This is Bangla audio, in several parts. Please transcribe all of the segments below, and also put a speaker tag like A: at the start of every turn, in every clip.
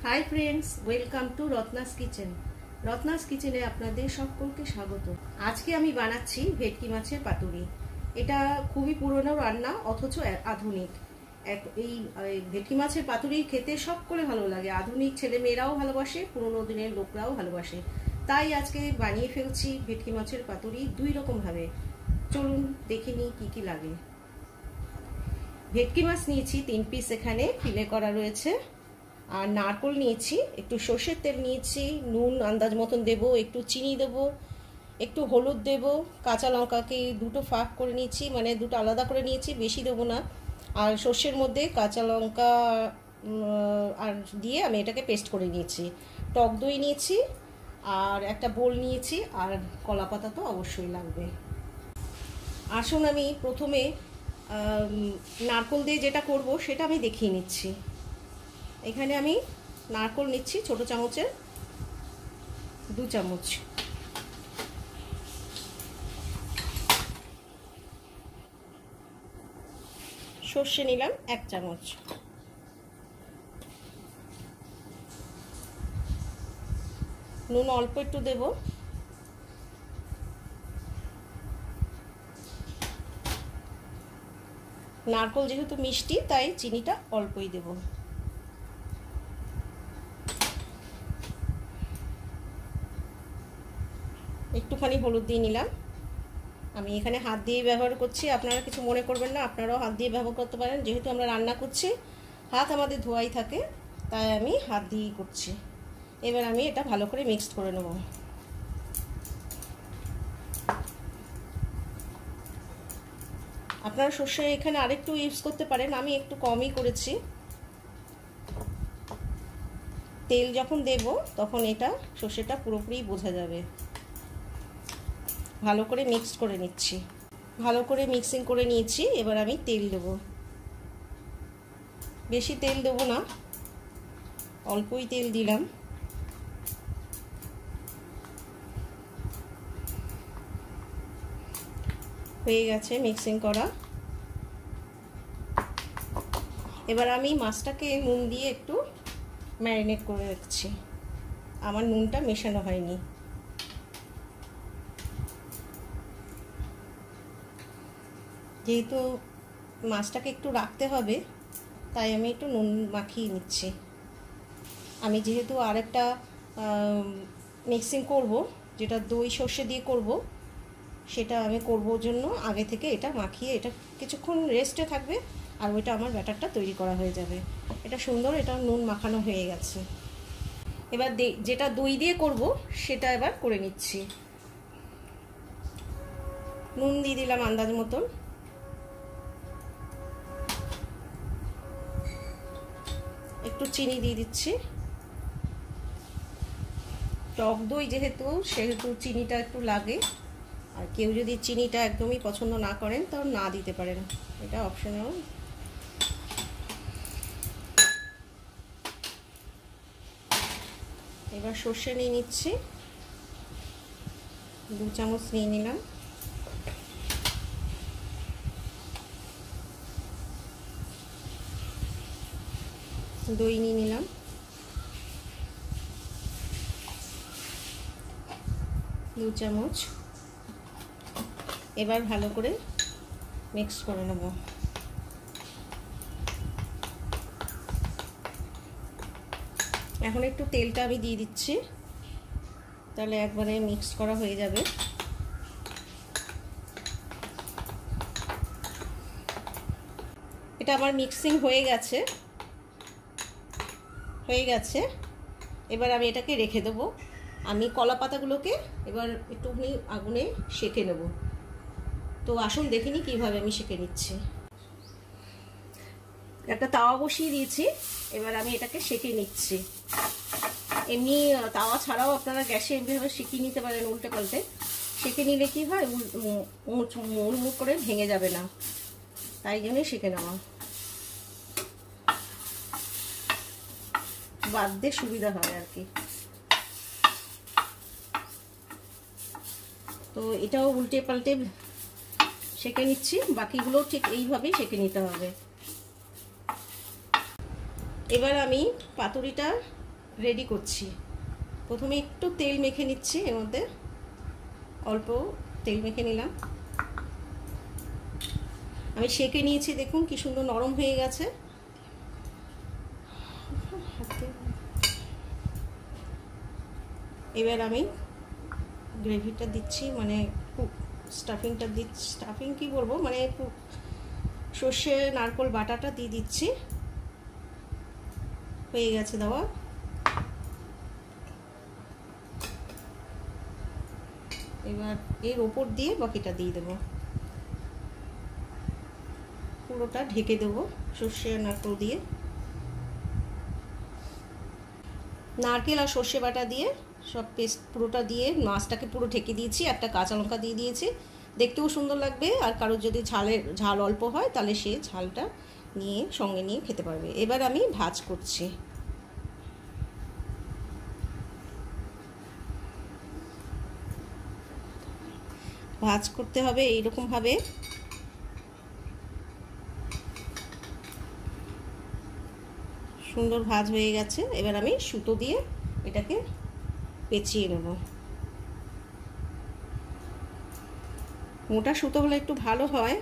A: High friends, welcome to Ratna's kitchen. Ratna's কিচেনে আপনাদের সকলকে স্বাগত। আজকে আমি বানাচ্ছি ভেটকি মাছের পাতুরি। এটা খুবই পুরনো রান্না, অথচ আধুনিক। এই ভেটকি মাছের পাতুরি খেতে সকলে ভালো লাগে। আধুনিক ছেলে মেয়েরাও ভালোবাসে, পুরনো দিনের লোকরাও ভালোবাসে। তাই আজকে বানিয়ে ফেলছি ভেটকি মাছের পাতুরি দুই রকম ভাবে। চলুন দেখে নিই কি কি লাগে। ভেটকি মাছ নিয়েছি 3 পিস, এখানে ফিলে করা রয়েছে। আর নারকোল নিয়েছি, একটু সর্ষের তেল নিয়েছি, নুন আন্দাজ মতন দেব, একটু চিনি দেব, একটু হলুদ দেব, কাঁচা লঙ্কাকে দুটো ফাঁক করে নিয়েছি, মানে দুটো আলাদা করে নিয়েছি, বেশি দেবো না। আর সর্ষের মধ্যে কাঁচা লঙ্কা আর দিয়ে আমি এটাকে পেস্ট করে নিয়েছি। টক দই নিয়েছি, আর একটা বোল নিয়েছি, আর কলা পাতা তো অবশ্যই লাগবে। আসুন আমি প্রথমে নারকোল দিয়ে যেটা করব সেটা আমি দেখিয়ে নিচ্ছি। এখানে আমি নারকোল নিচ্ছি ছোট চামচের 2 চামচ, সর্ষে নিলাম 1 চামচ, নুন অল্প একটু দেব, নারকোল যেহেতু মিষ্টি তাই চিনিটা অল্পই দেব। একটুখানি হলুদ দিয়ে নিলাম। আমি এখানে হাত দিয়ে ব্যবহার করছি, আপনারা কিছু মনে করবেন না, আপনারাও হাত দিয়ে ব্যবহার করতে পারেন। যেহেতু আমরা রান্না করছি, হাত আমাদের ধোয়াই থাকে, তাই আমি হাত দিয়েই করছি। এবার আমি এটা ভালো করে মিক্সড করে নেব। আপনারা সর্ষে এখানে আরেকটু ইউজ করতে পারেন, আমি একটু কমই করেছি। তেল যখন দেব তখন এটা সর্ষেটা পুরোপুরি বোঝা যাবে। ভালো করে মিক্স করে নিচ্ছি, ভালো করে মিক্সিং করে নিয়েছি। এবার আমি তেল দেব, বেশি তেল দেব না, অল্পই তেল দিলাম। হয়ে গেছে মিক্সিং করা। এবার আমি মাছটাকে নুন দিয়ে একটু ম্যারিনেট করে রাখছি। আমার নুনটা মেশানো হয়নি। যেহেতু মাছটাকে একটু রাখতে হবে, তাই আমি একটু নুন মাখিয়ে নিচ্ছি। আমি যেহেতু আরেকটা মিক্সিং করব, যেটা দই সর্ষে দিয়ে করব, সেটা আমি করব জন্য আগে থেকে এটা মাখিয়ে এটা কিছুক্ষণ রেস্টে থাকবে, আর ওইটা আমার ব্যাটারটা তৈরি করা হয়ে যাবে। এটা সুন্দর, এটা নুন মাখানো হয়ে গেছে। এবার যেটা দই দিয়ে করব সেটা এবার করে নিচ্ছি। নুন দিয়ে দিলাম আন্দাজ মতন, একটু চিনি দিয়ে দিচ্ছি। টক দই যেহেতু, সেহেতু চিনিটা একটু লাগে। আর কেউ যদি চিনিটা একদমই পছন্দ না করেন তাহলে না দিতে পারেন, এটা অপশনাল। এবার সর্ষে নিয়ে নিচ্ছি, 2 চামচ নিয়ে নিলাম। দই নিয়ে নিলাম, 2 চামচ। এবার ভালো করে মিক্স করে নেব। এখন একটু তেলটা আমি দিয়ে দিচ্ছি, তাহলে একবারে মিক্স করা হয়ে যাবে। এটা আমার মিক্সিং হয়ে গেছে। এবার আমি এটাকে রেখে দেবো। আমি কলা পাতাগুলোকে এবার একটুখানি আগুনে সেঁকে নেব। তো আসুন দেখিনি কিভাবে আমি সেঁকে নিচ্ছি। একটা তাওয়া বসিয়ে দিয়েছি, এবার আমি এটাকে সেঁকে নিচ্ছি। এমনি তাওয়া ছাড়াও আপনারা গ্যাসে এমনিভাবে সেঁকে নিতে পারেন, উল্টে পাল্টে। সেঁকে নিলে কি হয়, মুড়মুড় করে ভেঙে যাবে না, তাই জন্যই সেঁকে নেওয়া, বাঁধতে সুবিধা হয় আর কি। তো এটাও উল্টে পাল্টে সেঁকে নিচ্ছি, বাকিগুলো ঠিক এইভাবেই সেঁকে নিতে হবে। এবার আমি পাতুরিটা রেডি করছি। প্রথমে একটু তেল মেখে নিচ্ছি, এর মধ্যে অল্প তেল মেখে নিলাম। আমি সেঁকে নিয়েছি, দেখুন কি সুন্দর নরম হয়ে গেছে। এবার আমি গ্রেভিটা দিচ্ছি, মানে স্টাফিংটা দিচ্ছি, স্টাফিং কি বলবো, মানে সর্ষে নারকেল বাটাটা দিয়ে দিচ্ছি। হয়ে গেছে দেওয়া। এবার এর ওপর দিয়ে বাকিটা দিয়ে দেবো, পুরোটা ঢেকে দেবো সর্ষে আর নারকেল দিয়ে। নারকেল আর সর্ষে বাটা দিয়ে সব পেস্ট পুরোটা দিয়ে মাছটাকে পুরো ঢেকে দিয়েছি। একটা কাঁচা লঙ্কা দিয়ে দিয়েছি, দেখতেও সুন্দর লাগবে। আর কারোর যদি ঝাল অল্প হয় তাহলে সে ঝালটা নিয়ে সঙ্গে নিয়ে খেতে পারবে। এবার আমি ভাজ করছি। ভাজ করতে হবে এইরকমভাবে। সুন্দর ভাজ হয়ে গেছে। এবার আমি সুতো দিয়ে এটাকে পেঁচিয়ে নেব। মোটা সুতো হলে একটু ভালো হয়।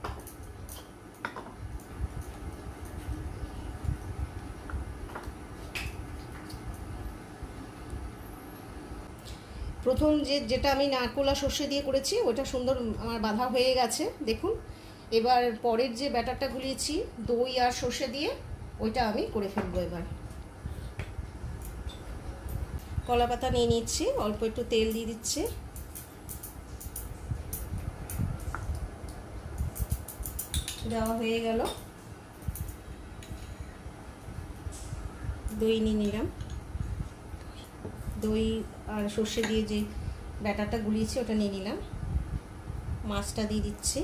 A: প্রথম যেটা আমি নারকেল আর সর্ষে দিয়ে করেছি ওটা সুন্দর আমার বাঁধা হয়ে গেছে, দেখুন। এবার পরের যে ব্যাটারটা গুলিয়েছি দই আর সর্ষে দিয়ে, ওইটা আমি করে ফেলবো। এবার কলা পাতা নিয়ে নিচ্ছি, অল্প একটু তেল দিয়ে দিচ্ছি। দেওয়া হয়ে গেল। দই নিয়ে নিলাম, দই আর সর্ষে দিয়ে যে ব্যাটারটা গুলিয়েছি ওটা নিয়ে নিলাম। মাছটা দিয়ে দিচ্ছি।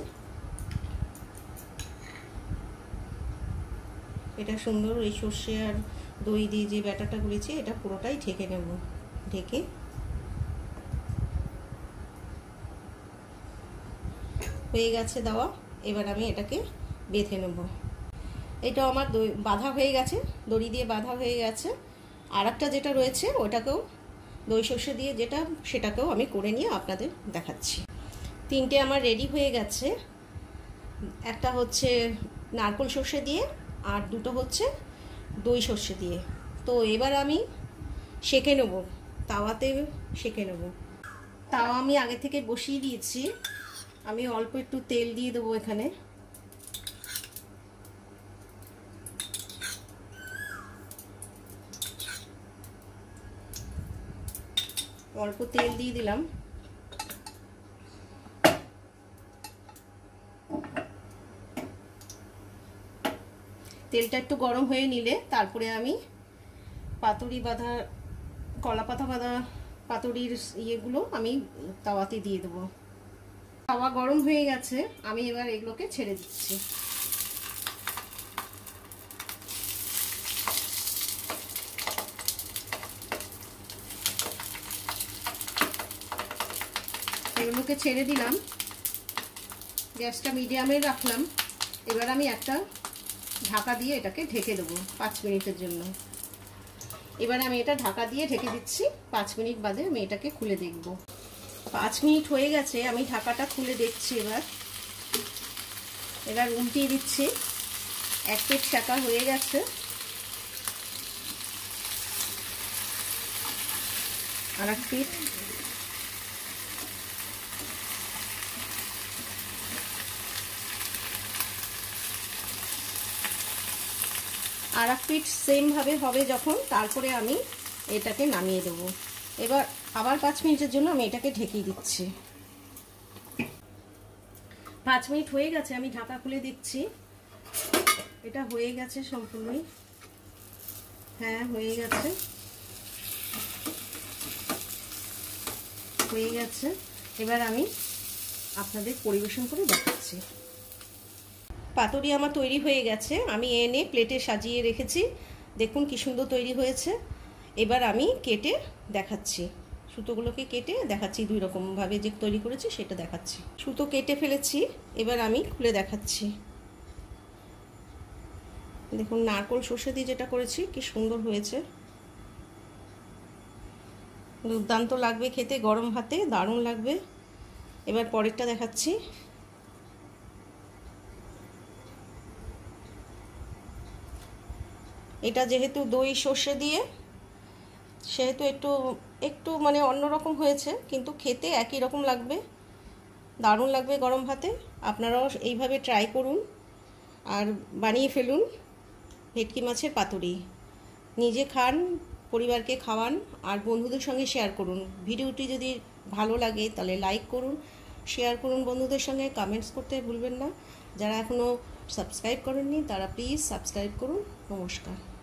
A: এটা সুন্দর এই সর্ষে আর দই দিয়ে যে ব্যাটারটা গুলিয়েছি এটা পুরোটাই ঢেকে নেব। ঢেকে হয়ে গেছে দেওয়া। এবার আমি এটাকে বেঁধে নেব। এটা আমার দই বাঁধা হয়ে গেছে, দড়ি দিয়ে বাঁধা হয়ে গেছে। আর একটা যেটা রয়েছে ওটাকেও দই সর্ষে দিয়ে যেটা, সেটাকেও আমি করে নিয়ে আপনাদের দেখাচ্ছি। তিনটে আমার রেডি হয়ে গেছে। একটা হচ্ছে নারকেল সর্ষে দিয়ে আর দুটো হচ্ছে দই সর্ষে দিয়ে। তো এবার আমি সেঁকে নেব, তাওয়াতে সেঁকে নেব। তাওয়া আমি আগে থেকে বসিয়ে দিয়েছি। আমি অল্প একটু তেল দিয়ে দেবো এখানে। অল্প তেল দিয়ে দিলাম। তেলটা একটু গরম হয়ে নিলে তারপরে আমি পাতুরি বাঁধা, কলা পাতা বাঁধা পাতুরির ইয়েগুলো আমি তাওয়াতে দিয়ে দেবো। তাওয়া গরম হয়ে গেছে, আমি এবার এগুলোকে ছেড়ে দিচ্ছি। এগুলোকে ছেড়ে দিলাম, গ্যাসটা মিডিয়ামে রাখলাম। এবার আমি একটা ঢাকা দিয়ে এটাকে ঢেকে দেবো 5 মিনিটের জন্য। এবার আমি এটা ঢাকা দিয়ে ঢেকে দিচ্ছি। 5 মিনিট বাদে আমি এটাকে খুলে দেখব। 5 মিনিট হয়ে গেছে, আমি ঢাকাটা খুলে দেখছি। এবার উল্টিয়ে দিচ্ছি। এক পিঠ সেঁকা হয়ে গেছে, আর এক পিঠ। আর এক পিঠ সেম ভাবে হবে যখন, তারপরে আমি এটাকে নামিয়ে দেব। এবার আবার 5 মিনিটের জন্য আমি এটাকে ঢেকে দিচ্ছি। 5 মিনিট হয়ে গেছে, আমি ঢাকা খুলে দিচ্ছি। এটা হয়ে গেছে সম্পূর্ণই। হ্যাঁ, হয়ে গেছে, হয়ে গেছে। এবার আমি আপনাদের পরিবেশন করে দেখাচ্ছি। পাতুরি আমার তৈরি হয়ে গেছে, আমি এনে প্লেটে সাজিয়ে রেখেছি। দেখুন কি সুন্দর তৈরি হয়েছে। এবার আমি কেটে দেখাচ্ছি, সুতোগুলোকে কেটে দেখাচ্ছি। 2 রকমভাবে যে তৈরি করেছি সেটা দেখাচ্ছি। সুতো কেটে ফেলেছি, এবার আমি খুলে দেখাচ্ছি। দেখুন নারকেল সর্ষে দিয়ে যেটা করেছি কি সুন্দর হয়েছে। দুর্দান্ত লাগবে খেতে, গরম ভাতে দারুণ লাগবে। এবার পরেরটা দেখাচ্ছি। এটা যেহেতু দই সর্ষে দিয়ে, সেহেতু একটু একটু মানে অন্যরকম হয়েছে, কিন্তু খেতে একই রকম লাগবে, দারুণ লাগবে গরম ভাতে। আপনারাও এইভাবে ট্রাই করুন আর বানিয়ে ফেলুন ভেটকি মাছের পাতুরি। নিজে খান, পরিবারকে খাওয়ান আর বন্ধুদের সঙ্গে শেয়ার করুন। ভিডিওটি যদি ভালো লাগে তাহলে লাইক করুন, শেয়ার করুন বন্ধুদের সঙ্গে, কমেন্টস করতে ভুলবেন না। যারা এখনও সাবস্ক্রাইব করেননি তারা প্লিজ সাবস্ক্রাইব করুন। নমস্কার।